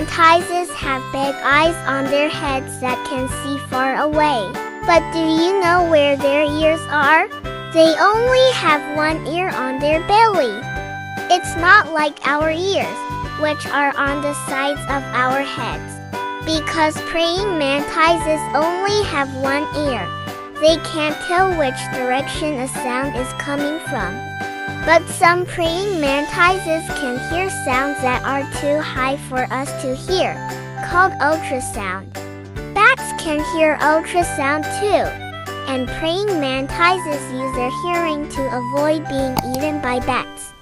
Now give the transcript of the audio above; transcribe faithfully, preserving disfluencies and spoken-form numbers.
mantises have big eyes on their heads that can see far away. But do you know where their ears are? They only have one ear on their belly. It's not like our ears, which are on the sides of our heads. Because praying mantises only have one ear, they can't tell which direction a sound is coming from. But some praying mantises can hear sounds that are too high for us to hear, called ultrasound. Bats can hear ultrasound too, and praying mantises use their hearing to avoid being eaten by bats.